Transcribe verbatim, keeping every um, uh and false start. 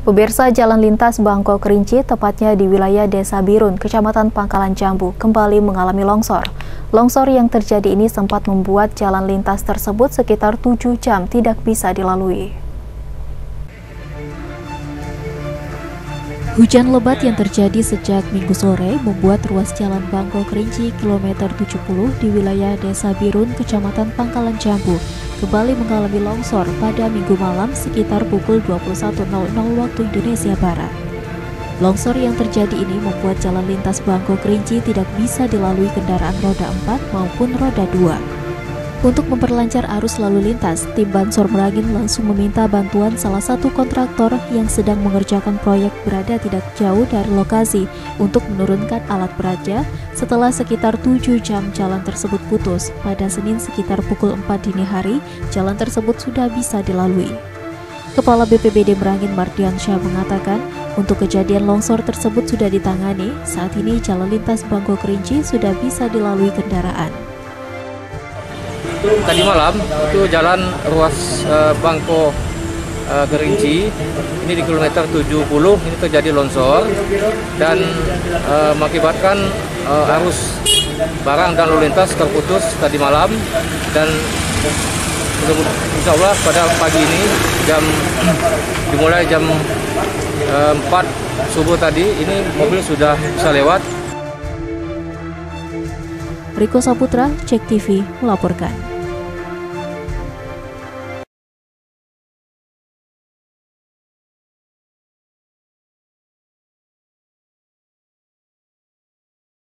Pemirsa, jalan lintas Bangko Kerinci, tepatnya di wilayah Desa Birun, Kecamatan Pangkalan Jambu, kembali mengalami longsor. Longsor yang terjadi ini sempat membuat jalan lintas tersebut sekitar tujuh jam tidak bisa dilalui. Hujan lebat yang terjadi sejak Minggu sore membuat ruas jalan Bangko Kerinci kilometer tujuh puluh di wilayah Desa Birun, Kecamatan Pangkalan Jambu, kembali mengalami longsor pada Minggu malam sekitar pukul dua puluh satu nol nol waktu Indonesia Barat. Longsor yang terjadi ini membuat jalan lintas Bangko Kerinci tidak bisa dilalui kendaraan roda empat maupun roda dua. Untuk memperlancar arus lalu lintas, tim Bansor Merangin langsung meminta bantuan salah satu kontraktor yang sedang mengerjakan proyek berada tidak jauh dari lokasi untuk menurunkan alat peraja setelah sekitar tujuh jam jalan tersebut putus. Pada Senin sekitar pukul empat dini hari, jalan tersebut sudah bisa dilalui. Kepala B P B D Merangin Mardiansyah mengatakan, untuk kejadian longsor tersebut sudah ditangani, saat ini jalan lintas Bangko Kerinci sudah bisa dilalui kendaraan. Tadi malam itu jalan ruas uh, Bangko uh, Kerinci ini di kilometer tujuh puluh ini terjadi longsor dan uh, mengakibatkan uh, arus barang dan lalu lintas terputus tadi malam, dan insya Allah pada pagi ini jam dimulai jam uh, empat subuh tadi ini mobil sudah bisa lewat. Riko Saputra, Cek T V melaporkan.